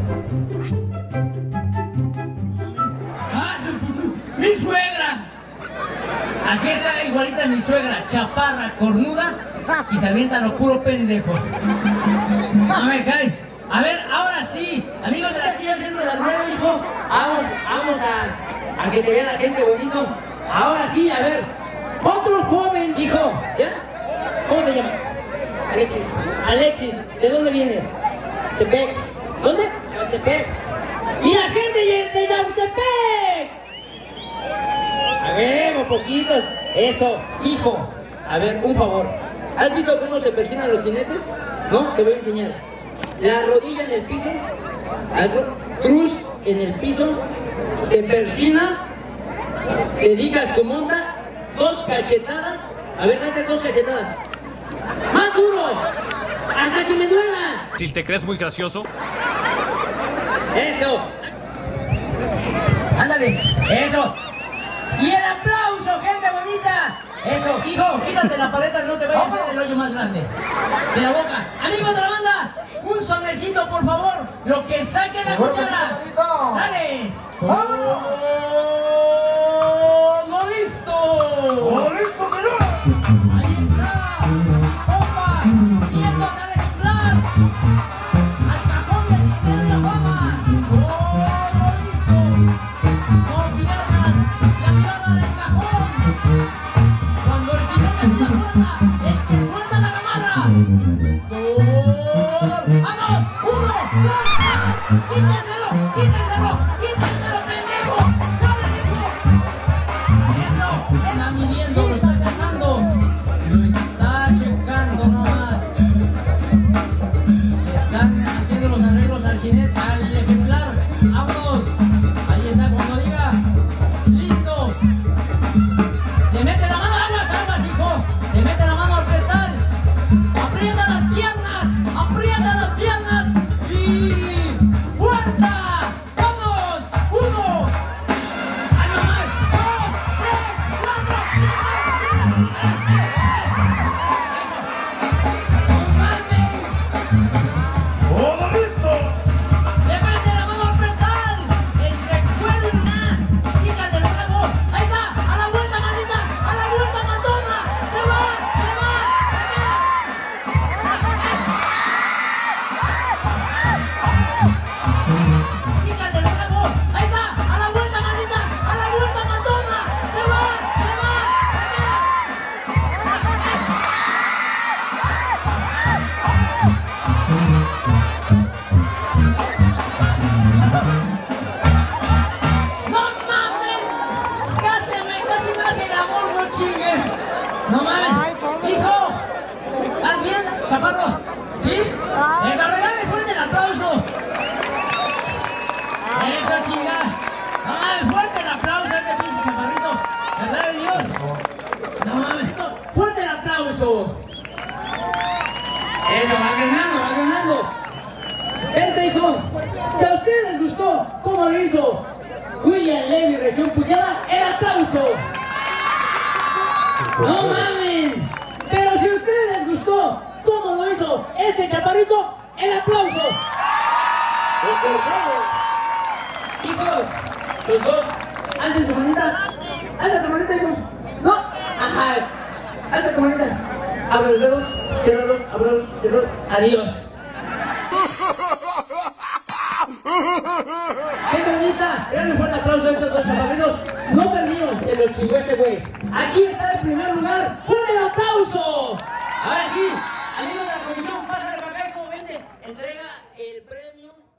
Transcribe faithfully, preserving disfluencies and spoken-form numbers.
¡Ah, mi suegra! Así está igualita mi suegra, chaparra, cornuda, y se avienta lo puro pendejo. No me cae. A ver, ahora sí, amigos de la Trilla Centro de la Rueda, hijo, vamos, vamos a, a que te vea la gente bonito. Ahora sí, a ver, otro joven, hijo, ¿ya? ¿Cómo te llamas? Alexis. Alexis, ¿de dónde vienes? Tepec. ¿Dónde? Yautepec. ¡Y la gente de Yautepec! A ver, un poquito. Eso, hijo. A ver, un favor. ¿Has visto cómo se persinan los jinetes? ¿No? Te voy a enseñar. La rodilla en el piso, algo, cruz en el piso, te persinas, te dedicas tu monta, dos cachetadas. A ver, date dos cachetadas. ¡Más duro! ¡Hasta que me duela! Si te crees muy gracioso. ¡Eso! ¡Ándale! ¡Eso! ¡Y el aplauso, gente bonita! ¡Eso! Hijo, quítate la paleta, no te vayas a hacer el hoyo más grande de la boca. Amigos de la banda, un sobrecito, por favor. Lo que saque la cuchara. ¡Sale! ¡Todo listo! ¡Todo listo, señor! ¡Ahí está! ¡Opa! ¡Y esto acaba de ejemplar! ¡Al cajón del dinero y la fama! ¡Todo listo! ¡No pierdan la mirada del cajón! Cuando el jinete se la suelta, el que suelta la camarra. ¡Dos! ¡Vamos! ¡Uno! ¡Dos! ¡Quítenselo! ¡Quítenselo! ¡Quítenselo, pendejo! ¡Cabrón, hijo! ¡Eso! Está midiendo, lo está cazando. Lo está checando nomás. Están haciendo los arreglos al jinete, al ejemplar. ¡Vámonos! Ahí está, cuando diga. ¡Listo! ¡Le mete la mano! ¡Aguas, aguas, hijo! ¡Le mete la mano al pedal! ¡Aprieta las piernas! ¡Aprieta las piernas! ¡Y fuerza! ¡Vamos! ¡Uno! ¡Ahí nomás! ¡Dos! ¡Tres! ¡Cuatro! ¡No mames! ¡Todo listo! ¡Le mete la mano al pedal! ¡Recuerda! ¡Quítate el rabo! ¡Ahí está! ¡A la vuelta, maldita! ¡A la vuelta, matona! ¡Se va! ¡Se va! ¡Quítate el rabo! ¡Ahí está! ¡A la vuelta, maldita! ¡A la vuelta, matona! ¡Se va! ¡Se va! ¡No mames! ¡Casi me, casi me hace el amor, no chinguen! ¡No mames! ¡Hijo! ¿Estás bien, chaparro? ¿Sí? ¡El regale fuerte el aplauso! ¡Eso, chinga! ¡No mames! ¡Fuerte el aplauso a este pinche chaparrito! ¿Verdad de Dios? ¡No mames! ¡Fuerte el aplauso! ¡Eso, va ganando, va ganando! ¡Vente, hijo! Si a ustedes les gustó cómo lo hizo William Levy, región Puñada, el aplauso. ¡No mames! Pero si a ustedes les gustó cómo lo hizo este chaparrito, el aplauso. Hijos, los dos, alza tu manita. Alza tu manita, hijo. No, ajá. Alza tu manita. Abre los dedos, ciérralos, ábrelos, ciérralos. Adiós. Gente bonita, denle un fuerte aplauso a estos dos chaparritos. No perdieron, se los chingó este güey. Aquí está el primer lugar. ¡Fuerte el aplauso! Ahora sí, amigos de la comisión, pásale para acá y como vente, entrega el premio.